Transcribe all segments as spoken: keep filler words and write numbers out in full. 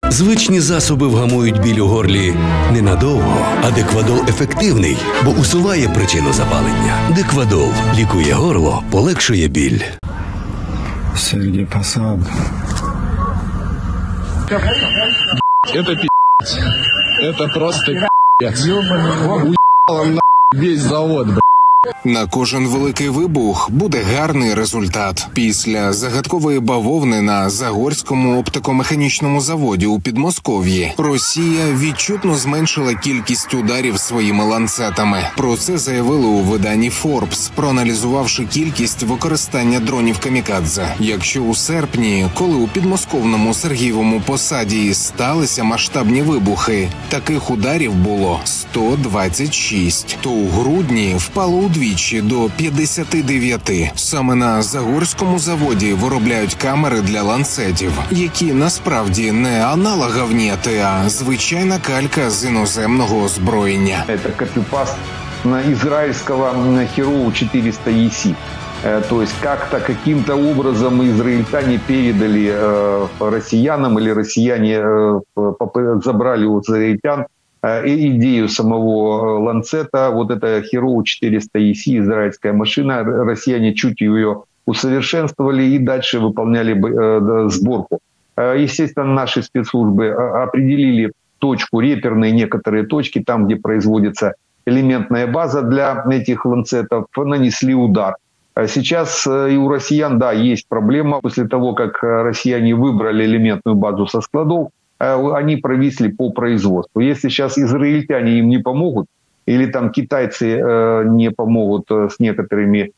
Звичні засоби вгамують біль у горлі ненадовго, а Деквадол ефективний, бо усуває причину запалення. Деквадол лікує горло, полегшує біль. Сергей Посад. Это пи***ц. Это просто пи***ц. Уебало на весь завод, б***ь. На кожен великий вибух буде гарний результат. Після загадкової бавовни на Загорському оптико-механічному заводі у Підмосков'ї Росія відчутно зменшила кількість ударів своїми ланцетами. Про це заявили у виданні Forbes, проаналізувавши кількість використання дронів камікадзе. Якщо у серпні, коли у підмосковному Сергієвому Посаді сталися масштабні вибухи, таких ударів було сто двадцять шість, то у грудні впало удвічі до п'ятдесят дев'ять. Саме на Загорському заводі виробляють камери для ланцетів, які насправді не аналоговніти, а звичайна калька з іноземного озброєння. Це копіпаст ізраїльського Hero четыреста и си. То есть как-то, каким-то образом израильтяне передали э, россиянам, или россияне э, забрали у израильтян и идею самого ланцета. Вот это Hero четыреста и си, израильская машина. Россияне чуть ее усовершенствовали и дальше выполняли э, сборку. Естественно, наши спецслужбы определили точку, реперные некоторые точки, там, где производится элементная база для этих ланцетов, нанесли удар. Сейчас и у россиян, да, есть проблема. После того, как россияне выбрали элементную базу со складов, они провисли по производству. Если сейчас израильтяне им не помогут, или там китайцы не помогут с некоторыми,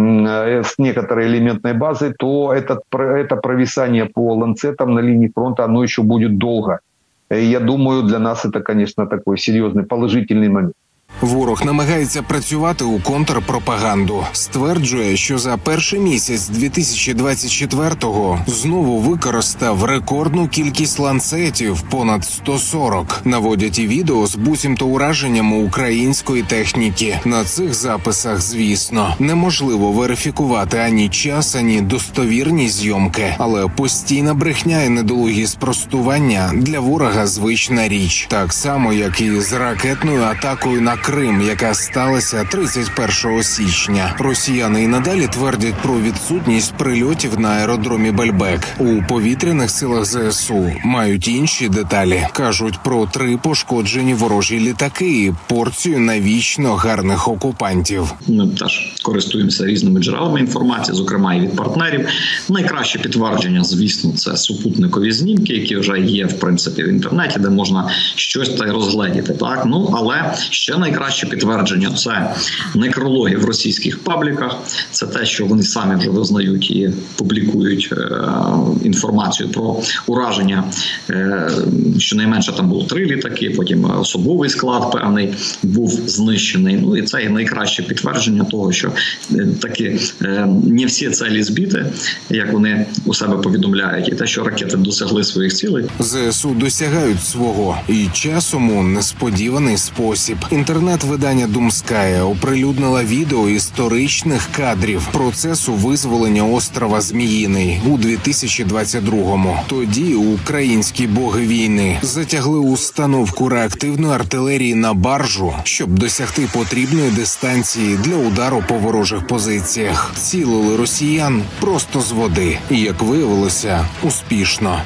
с некоторой элементной базой, то это, это провисание по ланцетам на линии фронта, оно еще будет долго. И я думаю, для нас это, конечно, такой серьезный положительный момент. Ворог намагається працювати у контрпропаганду. Стверджує, що за перший місяць дві тисячі двадцять четвертого знову використав рекордну кількість ланцетів – понад сто сорок. Наводять і відео з буцімто ураженнями української техніки. На цих записах, звісно, неможливо верифікувати ані час, ані достовірні зйомки. Але постійна брехня і недолугі спростування для ворога звична річ. Так само, як і з ракетною атакою на Крим, яка сталася тридцять першого січня. Росіяни і надалі твердять про відсутність прильотів на аеродромі Бельбек. У повітряних силах ЗСУ мають інші деталі. Кажуть про три пошкоджені ворожі літаки і порцію навічно гарних окупантів. Ми теж користуємося різними джерелами інформації, зокрема і від партнерів. Найкраще підтвердження, звісно, це супутникові знімки, які вже є, в принципі, в інтернеті, де можна щось та й розгледіти. Так? Ну, але ще найкраще підтвердження – це некрологи в російських пабліках, це те, що вони самі вже визнають і публікують е, інформацію про ураження. Е, щонайменше там було три літаки, потім особовий склад певний був знищений. Ну і це є найкраще підтвердження того, що е, таки е, не всі цілі збіти, як вони у себе повідомляють, і те, що ракети досягли своїх цілей. ЗСУ досягають свого, і часом у несподіваний спосіб. Інтернет-видання «Думская» оприлюднила відео історичних кадрів процесу визволення острова Зміїний у дві тисячі двадцять другому. Тоді українські боги війни затягли установку реактивної артилерії на баржу, щоб досягти потрібної дистанції для удару по ворожих позиціях. Цілили росіян просто з води. І, як виявилося, успішно.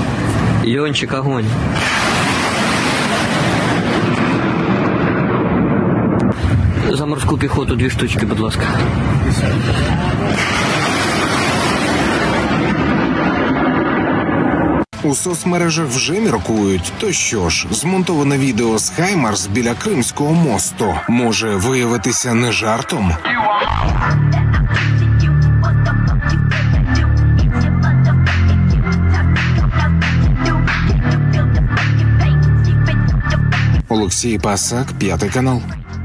Льончик, огонь. За морську піхоту дві штучки, будь ласка. У соцмережах вже міркують. То що ж, змонтоване відео з Хаймарс біля Кримського мосту може виявитися не жартом? Олексій Пасак, П'ятий канал.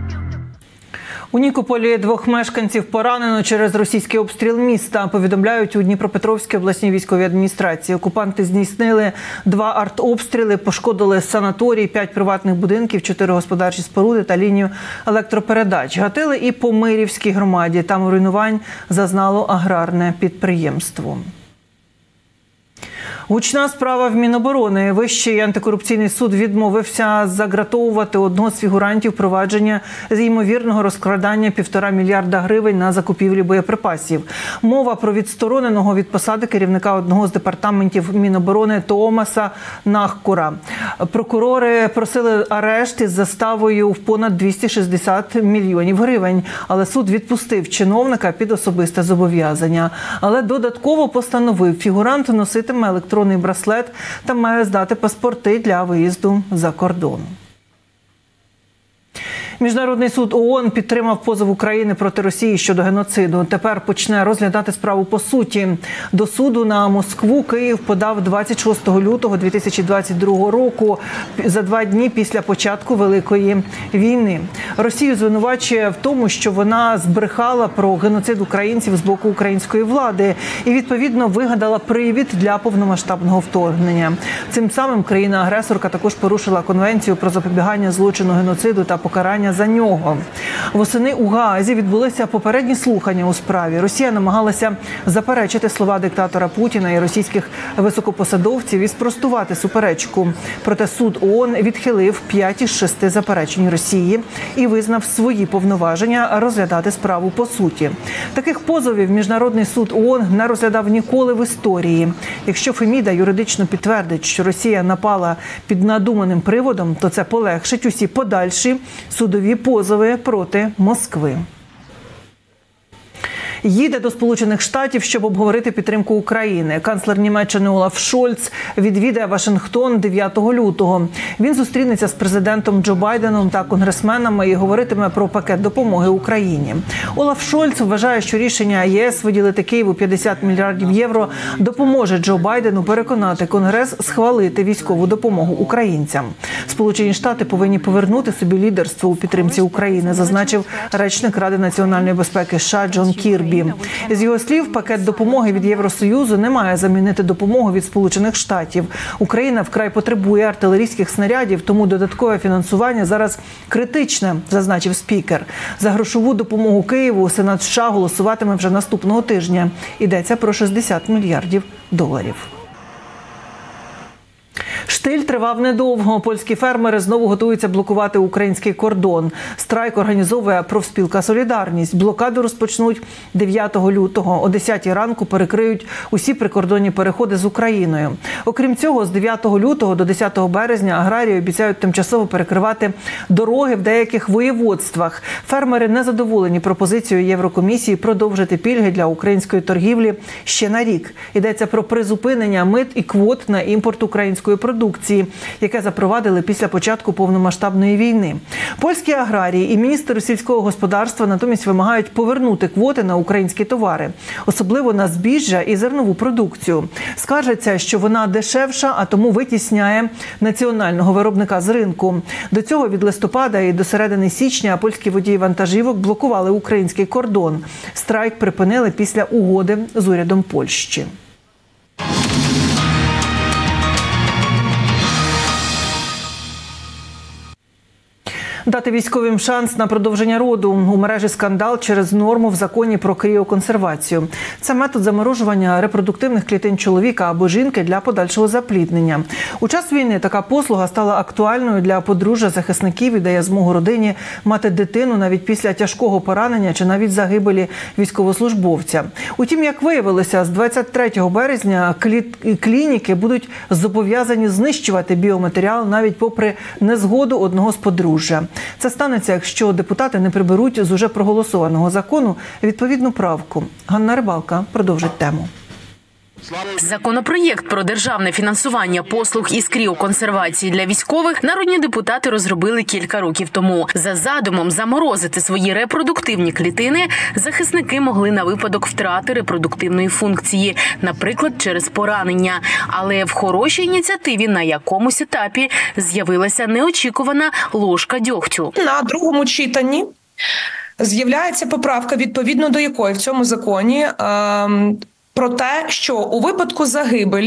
У Нікополі двох мешканців поранено через російський обстріл міста, повідомляють у Дніпропетровській обласній військовій адміністрації. Окупанти здійснили два артобстріли, пошкодили санаторій, п'ять приватних будинків, чотири господарчі споруди та лінію електропередач. Гатили і по Мирівській громаді. Там руйнувань зазнало аграрне підприємство. Гучна справа в Міноборони. Вищий антикорупційний суд відмовився загратовувати одного з фігурантів провадження з ймовірного розкрадання півтора мільярда гривень на закупівлі боєприпасів. Мова про відстороненого від посади керівника одного з департаментів Міноборони Тоомаса Нахкура. Прокурори просили арешт із заставою в понад двісті шістдесят мільйонів гривень, але суд відпустив чиновника під особисте зобов'язання. Але додатково постановив, фігурант носитиме електронний браслет та має здати паспорти для виїзду за кордон. Міжнародний суд ООН підтримав позов України проти Росії щодо геноциду. Тепер почне розглядати справу по суті. До суду на Москву Київ подав двадцять шостого лютого дві тисячі двадцять другого року, за два дні після початку Великої війни. Росію звинувачує в тому, що вона збрехала про геноцид українців з боку української влади і, відповідно, вигадала привід для повномасштабного вторгнення. Цим самим країна-агресорка також порушила Конвенцію про запобігання злочину геноциду та покарання за нього. Восени у Гаазі відбулися попередні слухання у справі. Росія намагалася заперечити слова диктатора Путіна і російських високопосадовців і спростувати суперечку. Проте суд ООН відхилив п'ять із шести заперечень Росії і визнав свої повноваження розглядати справу по суті. Таких позовів Міжнародний суд ООН не розглядав ніколи в історії. Якщо Феміда юридично підтвердить, що Росія напала під надуманим приводом, то це полегшить усі подальші судові позови проти Москви. Їде до Сполучених Штатів, щоб обговорити підтримку України. Канцлер Німеччини Олаф Шольц відвідає Вашингтон дев'ятого лютого. Він зустрінеться з президентом Джо Байденом та конгресменами і говоритиме про пакет допомоги Україні. Олаф Шольц вважає, що рішення ЄС виділити Києву п'ятдесят мільярдів євро допоможе Джо Байдену переконати Конгрес схвалити військову допомогу українцям. Сполучені Штати повинні повернути собі лідерство у підтримці України, зазначив речник Ради національної безпеки США Джон Кірбі. З його слів, пакет допомоги від Євросоюзу не має замінити допомогу від Сполучених Штатів. Україна вкрай потребує артилерійських снарядів, тому додаткове фінансування зараз критичне, зазначив спікер. За грошову допомогу Києву Сенат США голосуватиме вже наступного тижня. Йдеться про шістдесят мільярдів доларів. Штиль тривав недовго. Польські фермери знову готуються блокувати український кордон. Страйк організовує профспілка «Солідарність». Блокаду розпочнуть дев'ятого лютого. О десятій ранку перекриють усі прикордонні переходи з Україною. Окрім цього, з дев'ятого лютого до десятого березня аграрії обіцяють тимчасово перекривати дороги в деяких воєводствах. Фермери не задоволені пропозицією Єврокомісії продовжити пільги для української торгівлі ще на рік. Йдеться про призупинення мит і квот на імпорт української продукції, яке запровадили після початку повномасштабної війни. Польські аграрії і міністр сільського господарства натомість вимагають повернути квоти на українські товари, особливо на збіжжя і зернову продукцію. Скаржаться, що вона дешевша, а тому витісняє національного виробника з ринку. До цього від листопада і до середини січня польські водії вантажівок блокували український кордон. Страйк припинили після угоди з урядом Польщі. Дати військовим шанс на продовження роду. У мережі скандал через норму в законі про кріоконсервацію. Це метод заморожування репродуктивних клітин чоловіка або жінки для подальшого запліднення. У час війни така послуга стала актуальною для подружжя захисників і дає змогу родині мати дитину навіть після тяжкого поранення чи навіть загибелі військовослужбовця. Утім, як виявилося, з двадцять третього березня клініки будуть зобов'язані знищувати біоматеріал навіть попри незгоду одного з подружжя. Це станеться, якщо депутати не приберуть з уже проголосованого закону відповідну правку. Ганна Рибалка продовжить тему. Законопроєкт про державне фінансування послуг із кріоконсервації для військових народні депутати розробили кілька років тому. За задумом заморозити свої репродуктивні клітини захисники могли на випадок втрати репродуктивної функції, наприклад, через поранення. Але в хорошій ініціативі на якомусь етапі з'явилася неочікувана ложка дьогтю. На другому читанні з'являється поправка, відповідно до якої в цьому законі ем, про те, що у випадку загибелі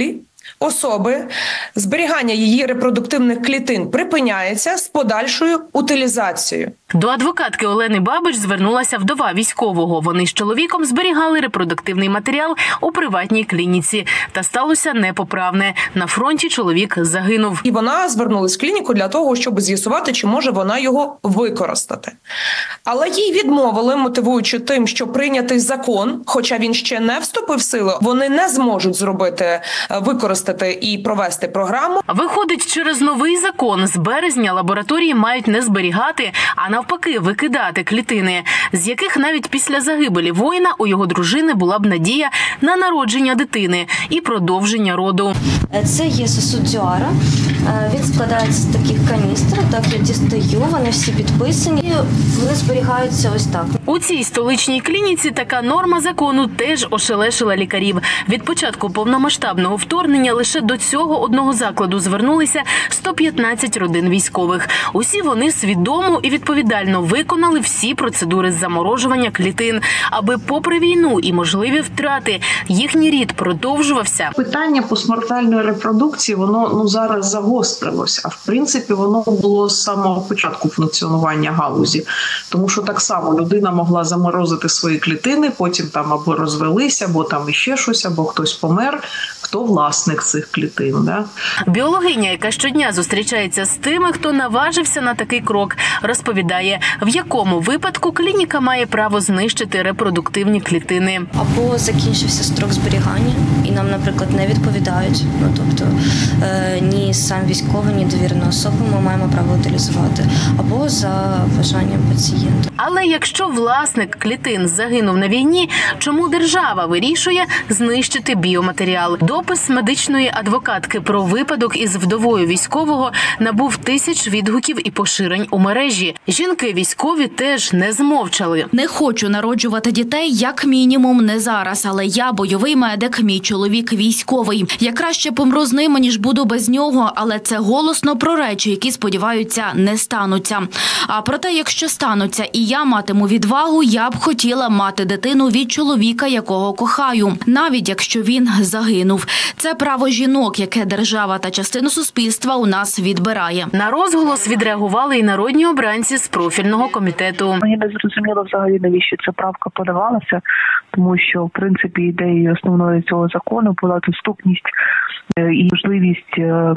особи зберігання її репродуктивних клітин припиняється з подальшою утилізацією. До адвокатки Олени Бабич звернулася вдова військового. Вони з чоловіком зберігали репродуктивний матеріал у приватній клініці. Та сталося непоправне. На фронті чоловік загинув. І вона звернулась в клініку для того, щоб з'ясувати, чи може вона його використати. Але їй відмовили, мотивуючи тим, що прийнятий закон, хоча він ще не вступив в силу, вони не зможуть зробити, використати і провести програму. Виходить, через новий закон з березня лабораторії мають не зберігати, а навпаки викидати клітини, з яких навіть після загибелі воїна у його дружини була б надія на народження дитини і продовження роду. Це є сосуд Дюара. Він складається з таких каністр, так я дістаю, вони всі підписані, і вони зберігаються ось так. У цій столичній клініці така норма закону теж ошелешила лікарів. Від початку повномасштабного вторгнення лише до цього одного закладу звернулися сто п'ятнадцять родин військових. Усі вони свідомо і відповідально виконали всі процедури заморожування клітин, аби попри війну і можливі втрати їхній рід продовжувався. Питання постмортальної репродукції, воно ну зараз загострилося. А в принципі, воно було з самого початку функціонування галузі. Тому що так само людина могла заморозити свої клітини, потім там або розвелися, або там іще щось, або хтось помер. Хто власник цих клітин, да? Біологиня, яка щодня зустрічається з тими, хто наважився на такий крок, розповідає, в якому випадку клініка має право знищити репродуктивні клітини. Або закінчився строк зберігання, і нам, наприклад, не відповідають. Ну, тобто, е, ні сам військовий, ні довірена особа ми маємо право утилізувати. Або за бажанням пацієнта. Але якщо власник клітин загинув на війні, чому держава вирішує знищити біоматеріал? Допис медичної адвокатки про випадок із вдовою військового набув тисяч відгуків і поширень у мережі. Жінки військові теж не змовчали. Не хочу народжувати дітей, як мінімум, не зараз. Але я бойовий медик, мій чоловік військовий. Я краще помру з ним, ніж буду без нього. Але це голосно про речі, які, сподіваються, не стануться. А проте, якщо стануться і я матиму відвагу, я б хотіла мати дитину від чоловіка, якого кохаю. Навіть якщо він загинув. Це право жінок, яке держава та частина суспільства у нас відбирає. На розголос відреагували і народні обранці з профільного комітету. Мені не зрозуміло взагалі, навіщо ця правка подавалася, тому що, в принципі, ідеєю основною цього закону була доступність і можливість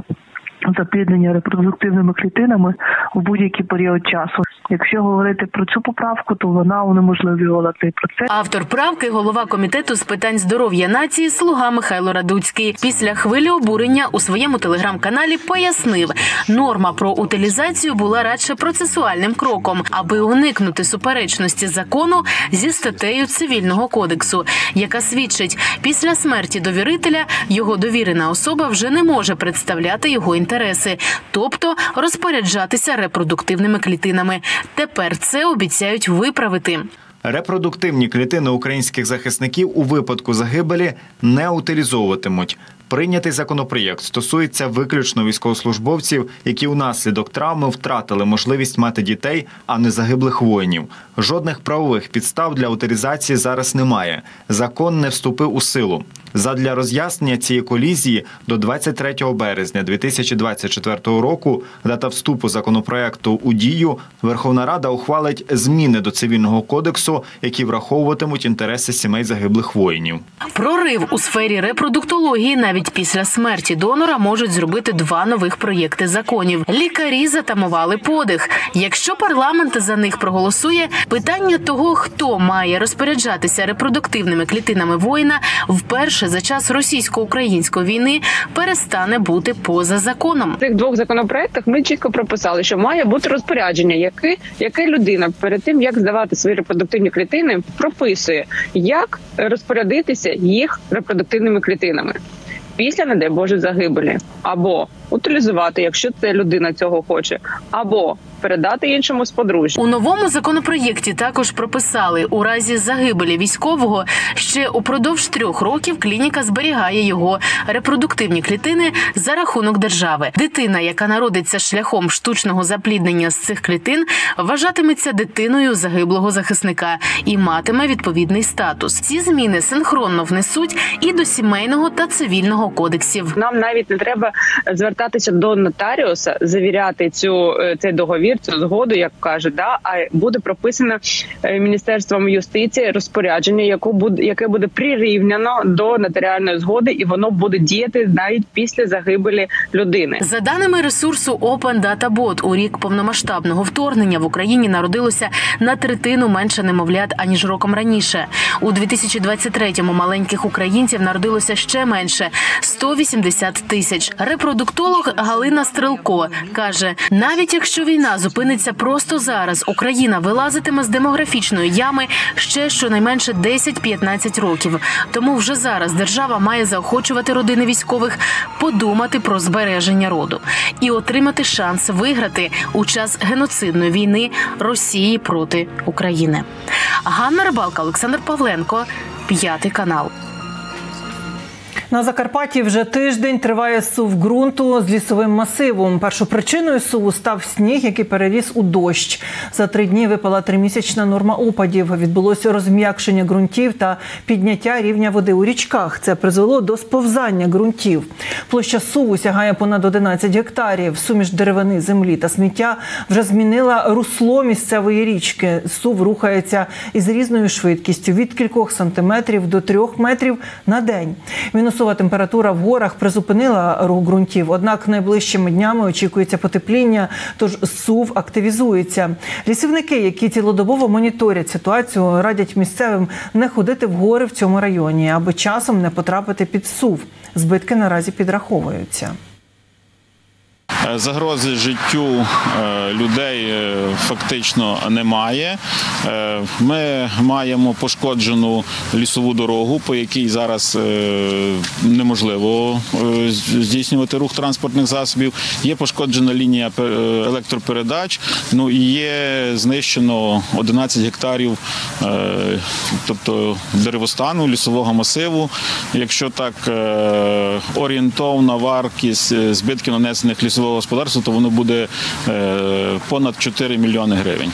запліднення репродуктивними клітинами в будь-який період часу. Якщо говорити про цю поправку, то вона унеможливлювала цей процес. Автор правки – голова комітету з питань здоров'я нації «Слуга» Михайло Радуцький. Після хвилі обурення у своєму телеграм-каналі пояснив, норма про утилізацію була радше процесуальним кроком, аби уникнути суперечності закону зі статтею Цивільного кодексу, яка свідчить, після смерті довірителя його довірена особа вже не може представляти його інтереси, тобто розпоряджатися репродуктивними клітинами. Тепер це обіцяють виправити. Репродуктивні клітини українських захисників у випадку загибелі не утилізовуватимуть. Прийнятий законопроєкт стосується виключно військовослужбовців, які унаслідок травми втратили можливість мати дітей, а не загиблих воїнів. Жодних правових підстав для утилізації зараз немає. Закон не вступив у силу. Задля роз'яснення цієї колізії до двадцять третього березня дві тисячі двадцять четвертого року, дата вступу законопроєкту у дію, Верховна Рада ухвалить зміни до Цивільного кодексу, які враховуватимуть інтереси сімей загиблих воїнів. Прорив у сфері репродуктології навіть після смерті донора можуть зробити два нових проєкти законів. Лікарі затамували подих. Якщо парламент за них проголосує, питання того, хто має розпоряджатися репродуктивними клітинами воїна, вперше за час російсько-української війни перестане бути поза законом. В цих двох законопроектах ми чітко прописали, що має бути розпорядження, яке, яке людина перед тим, як здавати свої репродуктивні клітини, прописує, як розпорядитися їх репродуктивними клітинами після, не дай Боже, загибелі. Або утилізувати, якщо ця людина цього хоче, або передати іншому з подружжя. У новому законопроєкті також прописали, у разі загибелі військового ще упродовж трьох років клініка зберігає його репродуктивні клітини за рахунок держави. Дитина, яка народиться шляхом штучного запліднення з цих клітин, вважатиметься дитиною загиблого захисника і матиме відповідний статус. Ці зміни синхронно внесуть і до сімейного та цивільного кодексів. Нам навіть не треба звертатися до нотаріуса, завіряти цю цей договір, цю згоду, як кажуть, да, а буде прописано Міністерством юстиції розпорядження, яке буде, яке буде прирівняно до нотаріальної згоди, і воно буде діяти навіть після загибелі людини. За даними ресурсу Open Data Bot, у рік повномасштабного вторгнення в Україні народилося на третину менше немовлят, аніж роком раніше. У дві тисячі двадцять третьому маленьких українців народилося ще менше – сто вісімдесят тисяч. Репродуктолог Галина Стрелко каже, навіть якщо війна зупиниться просто зараз, Україна вилазитиме з демографічної ями ще щонайменше десять-п'ятнадцять років. Тому вже зараз держава має заохочувати родини військових подумати про збереження роду і отримати шанс виграти у час геноцидної війни Росії проти України. Ганна Рибалка, Олександр Павленко, П'ятий канал. На Закарпатті вже тиждень триває зсув ґрунту з лісовим масивом. Першопричиною зсуву став сніг, який переріс у дощ. За три дні випала тримісячна норма опадів. Відбулося розм'якшення ґрунтів та підняття рівня води у річках. Це призвело до сповзання ґрунтів. Площа зсуву сягає понад одинадцять гектарів. Суміш деревини, землі та сміття вже змінила русло місцевої річки. Зсув рухається із різною швидкістю – від кількох сантиметрів до трьох метрів на день. Мінусова температура в горах призупинила рух ґрунтів, однак найближчими днями очікується потепління, тож зсув активізується. Лісівники, які цілодобово моніторять ситуацію, радять місцевим не ходити в гори в цьому районі, аби часом не потрапити під зсув. Збитки наразі підраховуються. Загрози життю людей фактично немає. Ми маємо пошкоджену лісову дорогу, по якій зараз неможливо здійснювати рух транспортних засобів. Є пошкоджена лінія електропередач, ну і є знищено одинадцять гектарів, тобто деревостану, лісового масиву. Якщо так орієнтовна вартість збитків нанесених лісового господарства, то воно буде понад чотири мільйони гривень.